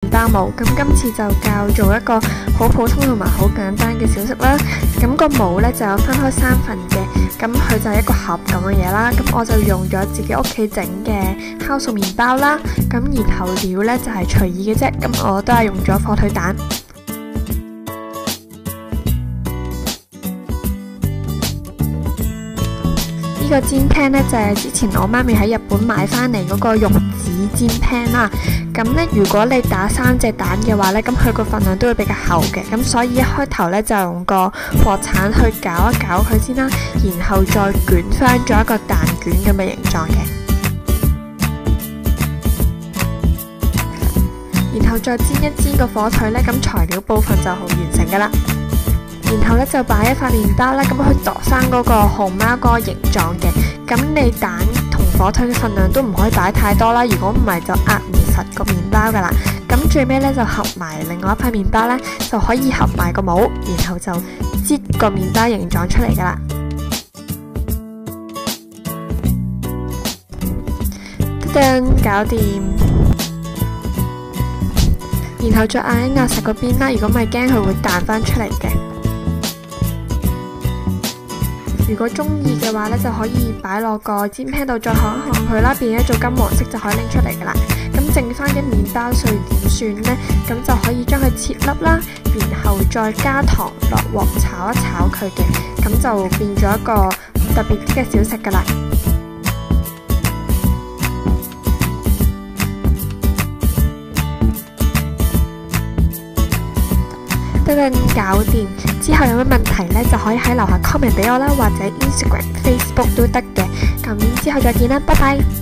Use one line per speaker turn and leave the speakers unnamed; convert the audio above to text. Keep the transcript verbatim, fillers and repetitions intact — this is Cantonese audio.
包模。咁今次就教做一個好普通同埋好簡單嘅小食啦。咁個模呢就有分開三份嘅，咁佢就係一個盒咁嘅嘢啦。咁我就用咗自己屋企整嘅酵素麵包啦。咁然後料呢就係隨意嘅啫，咁我都係用咗火腿蛋。呢個煎 pan 呢，就係之前我媽咪喺日本買翻嚟嗰個玉子煎 pan 啦。咁呢，如果你打三隻蛋嘅話呢，咁佢個份量都會比較厚嘅。咁所以一開頭呢，就用個鑊鏟去攪一攪佢先啦，然後再捲翻咗一個蛋卷咁嘅形狀嘅。然後再煎一煎個火腿呢，咁材料部分就好完成噶啦。然後咧就擺一塊麵包啦，咁佢度生嗰個熊貓嗰個形狀嘅。咁你蛋同火腿嘅份量都唔可以擺太多啦，如果唔係就壓唔實個麵包噶啦。咁最尾咧就合埋另外一塊麵包咧，就可以合埋個模，然後就擠個麵包形狀出嚟噶啦。噔，搞掂。然後再壓一壓實個邊啦，如果唔係驚佢會彈翻出嚟嘅。如果中意嘅話咧，就可以擺落個煎 pan 度再烘一烘佢啦，變咗做金黃色就可以拎出嚟噶啦。咁剩翻嘅麵包碎點算呢？咁就可以將佢切粒啦，然後再加糖落鑊炒一炒佢嘅，咁就變咗一個特別啲嘅小食噶啦。得啦，搞掂。之後有咩問題呢，就可以喺樓下 comment 俾我啦，或者 Instagram、Facebook 都得嘅。咁之後再見啦，拜拜。